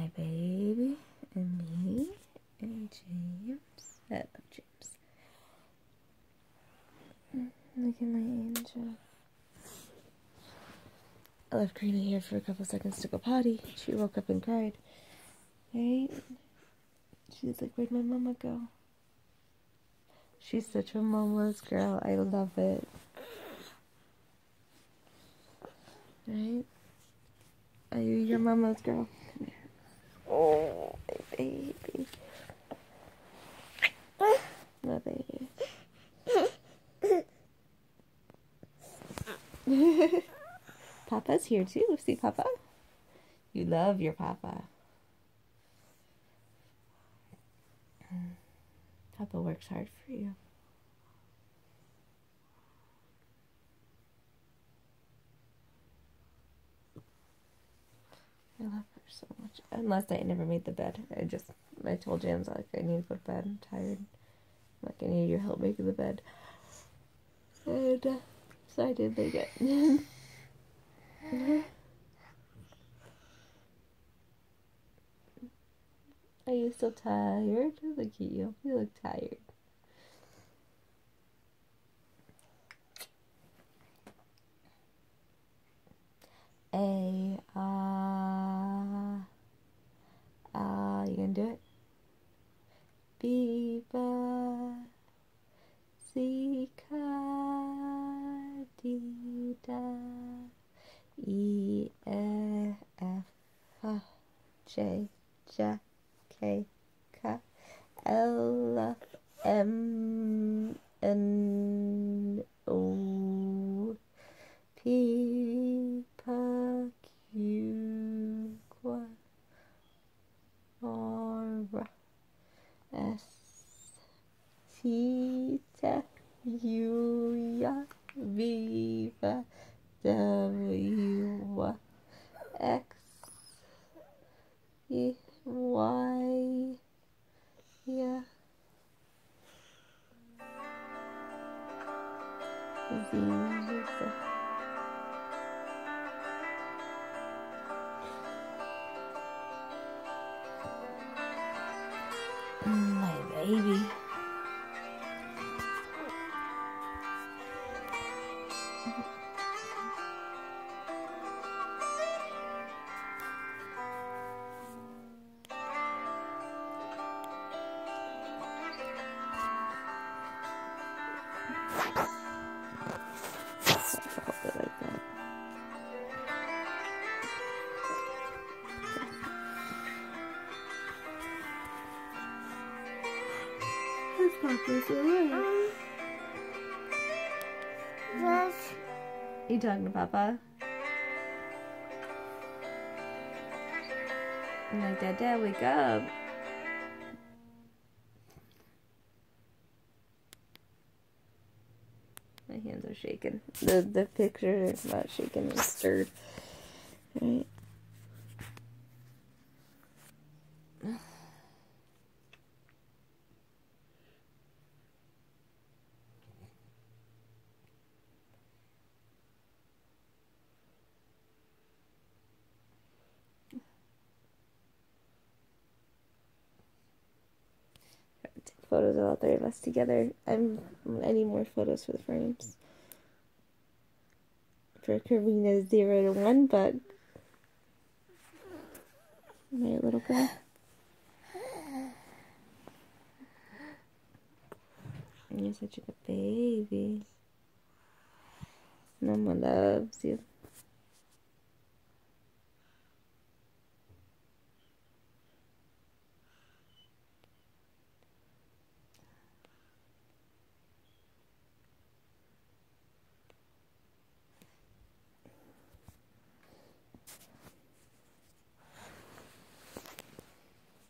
my baby and me and James. I love James. Look at my angel. I left Karina here for a couple seconds to go potty. She woke up and cried. Right? She's like, where'd my mama go? She's such a mama's girl. I love it. Right? Are you your mama's girl? Come here. Oh, my baby. My baby. Papa's here too. See Papa? You love your Papa. Papa works hard for you. I love her so much. And last night I never made the bed. I told James, like, I need to go to bed. I'm tired. Like, I need your help making the bed. And so I did make it. Are you still tired? Look at you. You look tired. You gonna do it? Biba, Zika, Dida, E, F, J, J, K, K, L, M, N, O, P, Q, R, S, T, U, V, W, X, Y, Z. My baby. Papa's alright. Yes. You talking to Papa? I'm like, Dad, wake up. My hands are shaking. The picture is not shaking, it's stirred. Right? Take photos of all three of us together. I need more photos for the frames. For Karina's 0 to 1 bug. My little girl. You're such a good baby. Mama loves you.